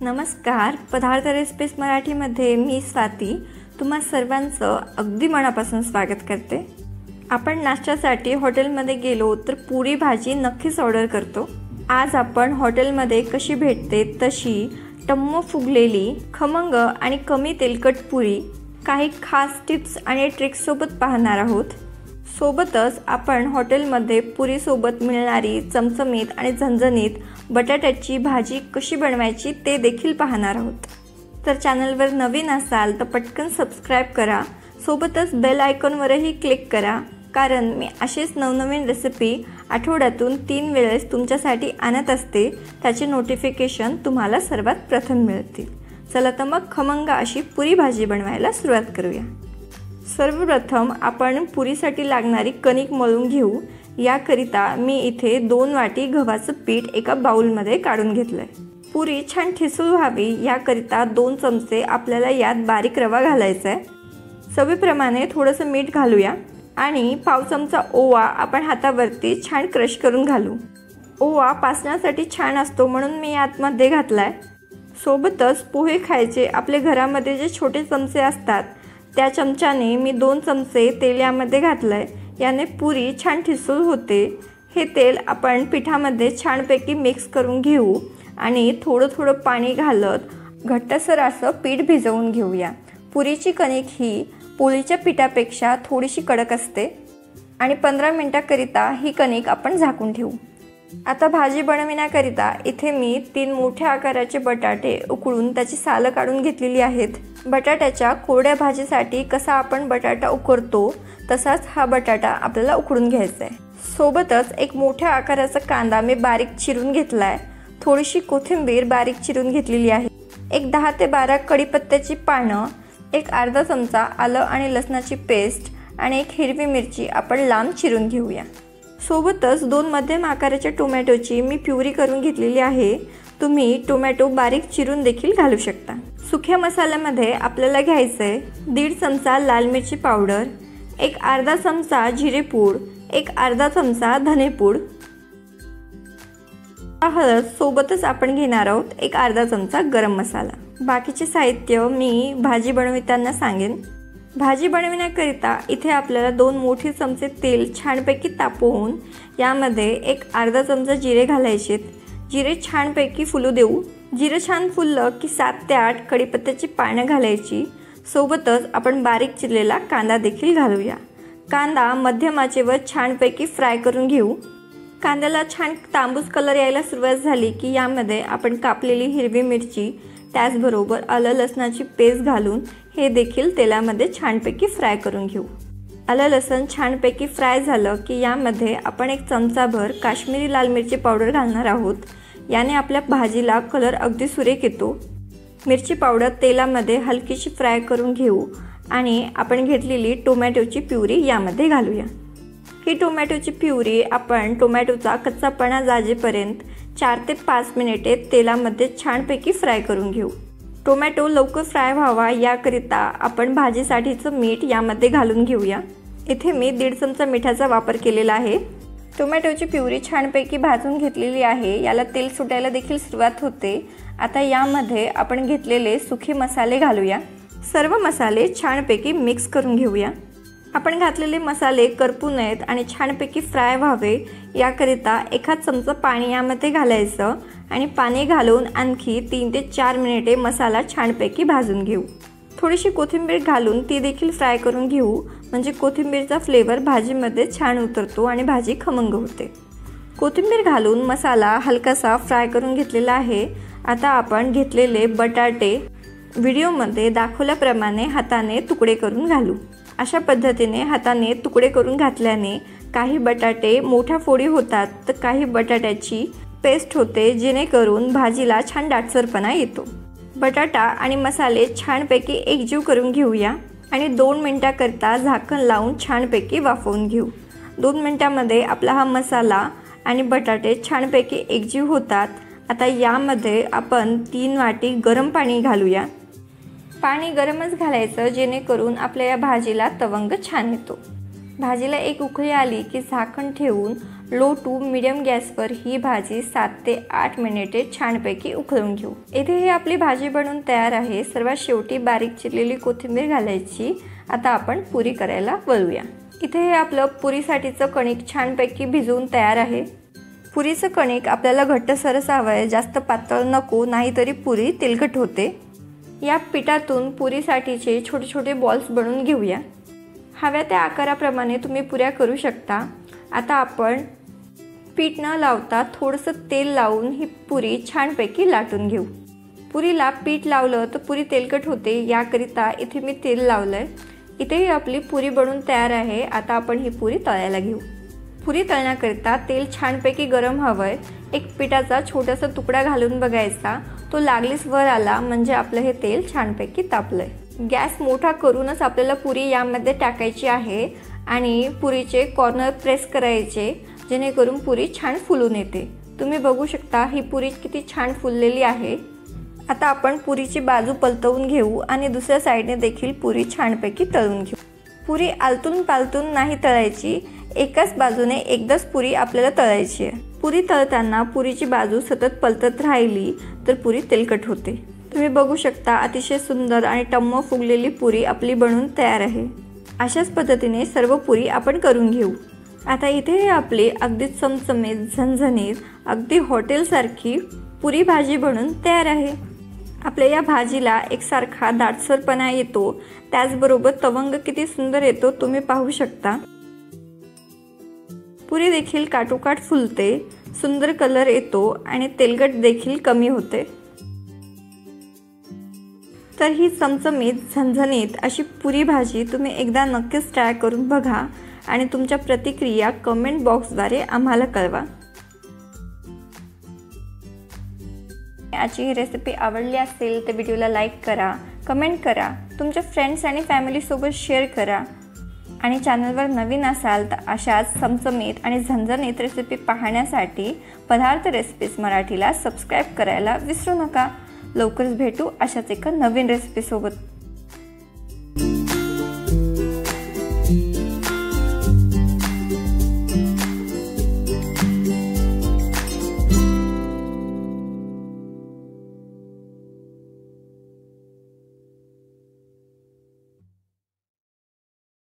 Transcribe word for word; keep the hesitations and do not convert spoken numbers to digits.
नमस्कार. पदार्थ रेसिपीज मराठीमध्ये मी स्वाती तुम्हा सर्वांचं अगदी मनापासून स्वागत करते. आपण नाश्त्यासाठी हॉटेलमध्ये गेलो तर पुरी भाजी नक्कीच ऑर्डर करतो. आज आपण हॉटेलमध्ये कशी भेटते तशी टम्म फुगलेली खमंग आणि कमी तेलकट पुरी काही खास टिप्स आणि ट्रिक्स सोबत पाहणार आहोत. सोबतच आपण हॉटेलमध्ये पुरीसोबत मिळणारी चमचमीत आणि झणझणीत बटाट्याची भाजी कशी बनवायची ते देखील पाहणार आहोत. तर चॅनलवर नवीन असाल तर पटकन सबस्क्राईब करा. सोबतच बेल आयकॉनवरही क्लिक करा, कारण मी असेच नवनवीन रेसिपी आठवड्यातून तीन वेळेस तुमच्यासाठी आणत असते. त्याचे नोटिफिकेशन तुम्हाला सर्वात प्रथम मिळतील. चला तर मग खमंग अशी पुरी भाजी बनवायला सुरुवात करूया. सर्वप्रथम आपण पुरीसाठी लागणारी कणिक मळून घेऊ. याकरिता मी इथे दोन वाटी गव्हाचं पीठ एका बाउलमध्ये काढून घेतलंय. पुरी छान ठिसूळ व्हावी याकरिता दोन चमचे आपल्याला यात बारीक रवा घालायचा आहे. चवीप्रमाणे थोडंसं मीठ घालूया आणि पाव चमचा ओवा आपण हातावरती छान क्रश करून घालू. ओवा पाचण्यासाठी छान असतो म्हणून मी यातमध्ये घातलाय. सोबतच पोहे खायचे आपले घरामध्ये जे छोटे चमचे असतात त्या चमच्याने मी दोन चमचे तेल यामध्ये घातलंय. याने पुरी छान ठिसूळ होते. हे तेल आपण पिठामध्ये छानपैकी मिक्स करून घेऊ आणि थोडं थोडं पाणी घालत घट्टसर असं पीठ भिजवून घेऊया. पुरीची कणिक ही पोळीच्या पिठापेक्षा थोडीशी कडक असते आणि पंधरा मिनिटाकरिता ही कणिक आपण झाकून ठेवू. आता भाजी बनविण्याकरिता इथे मी तीन मोठ्या आकाराचे बटाटे उकळून त्याची सालं काढून घेतलेली आहेत. बटाट्याच्या कोरड्या भाजीसाठी कसा आपण बटाटा उकडतो तसाच हा बटाटा आपल्याला उकडून घ्यायचा आहे. सोबतच एक मोठ्या आकाराचा कांदा मी बारीक चिरून घेतलाय. थोडीशी कोथिंबीर बारीक चिरून घेतलेली आहे. एक दहा ते बारा कढीपत्त्याची पानं, एक अर्धा चमचा आलं आणि लसणाची पेस्ट आणि एक हिरवी मिरची आपण लांब चिरून घेऊया. सोबतच दोन मध्यम आकाराच्या टोमॅटोची मी प्युरी करून घेतलेली आहे. तुम्ही टोमॅटो बारीक चिरून देखील घालू शकता. सुक्या मसाल्यामध्ये आपल्याला घ्यायचं आहे दीड चमचा लाल मिरची पावडर, एक अर्धा चमचा जिरेपूड, एक अर्धा चमचा धनेपूड, हळद. सोबतच आपण घेणार आहोत एक अर्धा चमचा गरम मसाला. बाकीचे साहित्य मी भाजी बनविताना सांगेन. भाजी बनविण्याकरिता इथे आपल्याला दोन मोठे चमचे तेल छानपैकी तापवून यामध्ये एक अर्धा चमचा जिरे घालायचे. जिरे छानपैकी फुलू देऊ. जिरे छान फुललं की सात ते आठ कढीपत्त्याची पानं घालायची. सोबतच आपण बारीक चिरलेला कांदा देखील घालूया. कांदा मध्यम आचेवर छानपैकी फ्राय करून घेऊ. कांद्याला छान तांबूस कलर यायला सुरुवात झाली की यामध्ये आपण कापलेली हिरवी मिरची त्याचबरोबर आलं लसणाची पेस्ट घालून हे देखील तेलामध्ये छानपैकी फ्राय करून घेऊ. आलं लसण छानपैकी फ्राय झालं की यामध्ये आपण एक चमचाभर काश्मीरी लाल मिरची पावडर घालणार आहोत. याने आपल्या भाजीला कलर अगदी सुरेख येतो. मिरची पावडर तेलामध्ये हलकीशी फ्राय करून घेऊ आणि आपण घेतलेली टोमॅटोची प्युरी यामध्ये घालूया. ही टोमॅटोची प्युरी आपण टोमॅटोचा कच्चापणा जाजेपर्यंत चार ते पाच मिनिटे तेलामध्ये छानपैकी फ्राय करून घेऊ. टोमॅटो लवकर फ्राय व्हावा याकरिता आपण भाजीसाठीचं मीठ यामध्ये घालून घेऊया. इथे मी दीड चमचा मिठाचा वापर केलेला आहे. टोमॅटोची प्युरी छानपैकी भाजून घेतलेली आहे. याला तेल सुटायला देखील सुरुवात होते. आता यामध्ये आपण घेतलेले सुखे मसाले घालूया. सर्व मसाले छानपैकी मिक्स करून घेऊया. आपण घातलेले मसाले करपू नयेत आणि छानपैकी फ्राय व्हावे याकरिता एखाद चमचा पाणी यामध्ये घालायचं आणि पाणी घालून आणखी तीन ते चार मिनिटे मसाला छानपैकी भाजून घेऊ. थोडीशी कोथिंबीर घालून ती देखील फ्राय करून घेऊ, म्हणजे कोथिंबीरचा फ्लेवर भाजीमध्ये छान उतरतो आणि भाजी खमंग होते. कोथिंबीर घालून मसाला हलकासा फ्राय करून घेतलेला आहे. आता आपण घेतलेले बटाटे व्हिडिओमध्ये दाखवल्याप्रमाणे हाताने तुकडे करून घालू. अशा पद्धतीने हाताने तुकडे करून घातल्याने काही बटाटे मोठ्या फोडी होतात तर काही बटाट्याची पेस्ट होते, जेणेकरून भाजीला छान दाटसरपणा येतो. बटाटा आणि मसाले छानपैकी एकजीव करून घेऊया आणि दोन मिनटाकरता झाकण लावून छानपैकी वाफवून घेऊ. दोन मिनटामध्ये आपला हा मसाला आणि बटाटे छानपैकी एकजीव होतात. आता यामध्ये आपण तीन वाटी गरम पाणी घालूया. पाणी गरमच घालायचं, जेणेकरून आपल्या या भाजीला तवंग छान येतो. भाजीला एक उकळी आली की झाकण ठेवून लो टू मीडियम गॅसवर ही भाजी सात ते आठ मिनिटे छानपैकी उकळून घेऊ। इथे ही आपली भाजी बनवून तयार आहे। सर्वात शेवटी बारीक चिरलेली कोथिंबीर घालायची। आता आपण पुरी करायला वळूया। इथे हे आपलं पुरीसाठीचं कणिक छानपैकी भिजवून तयार आहे। पुरीचं कणिक आपल्याला घट्टसरच हवं आहे, जास्त पातळ नको, नाहीतरी पुरी तेलकट होते। या पिठातून पुरीसाठीचे छोटे छोटे बॉल्स बनवून घेऊया। हव्या त्या आकाराप्रमाणे तुम्ही पुऱ्या करू शकता। आता आपण पीठ न लावता थोडंसं तेल लावून ही पुरी छानपैकी लाटून घेऊ। पुरीला पीठ लावलं तर पुरी तेलकट होते, याकरिता इथे मी तेल लावलंय। इथेही आपली पुरी बनवून तयार आहे। आता आपण ही पुरी तळायला घेऊ। पुरी तळण्याकरिता तेल छानपैकी गरम हवंय। एक पिठाचा छोटासा तुकडा घालून बघायचा, तो लागलीच वर आला म्हणजे आपलं हे तेल छानपैकी तापलंय। गॅस मोठा करूनच आपल्याला पुरी यामध्ये टाकायची आहे आणि पुरीचे कॉर्नर प्रेस करायचे, जेणेकरून पुरी छान फुलून येते। तुम्ही बघू शकता ही पुरी किती छान फुललेली आहे। आता आपण पुरीची बाजू पलटवून घेऊ आणि दुसऱ्या साईडने देखील पुरी छानपैकी तळून घेऊ। पुरी आलतून पालतून नाही तळायची, एकाच बाजूने एकदाच पुरी आपल्याला तळायची आहे। पुरी तळताना पुरीची बाजू सतत पलटत राहिली तर पुरी तेलकट होते। तुम्ही बघू शकता अतिशय सुंदर आणि टम्म फुगलेली पुरी आपली बनवून तयार आहे। अशाच पद्धतीने सर्व पुरी आपण करून घेऊ। आता इथे आपली अगदी चमचमीत, झणझणीत, अगदी हॉटेलसारखी पुरी भाजी बनवून तयार आहे। आपल्या या भाजीला एकसारखा दाटसरपणा येतो, त्याचबरोबर तवंग किती सुंदर येतो तुम्ही पाहू शकता। पुरी देखील काटोकाट फुलते, सुंदर कलर येतो आणि तेलकट देखील कमी होते। तर ही चमचमीत, झणझणीत अशी पुरी भाजी तुम्ही एकदा नक्कीच ट्राय करून बघा आणि तुमच्या प्रतिक्रिया कमेंट बॉक्सद्वारे आम्हाला कळवा। आजची ही रेसिपी आवडली असेल तर व्हिडिओला लाईक करा, कमेंट करा, तुमच्या फ्रेंड्स आणि फॅमिलीसोबत शेअर करा आणि चॅनलवर नवीन असाल तर अशाच चमचमीत आणि झणझणीत रेसिपी पाहण्यासाठी पदार्थ रेसिपीज मराठीला सबस्क्राईब करायला विसरू नका। लवकरच भेटू अशाच एका नवीन रेसिपीसोबत।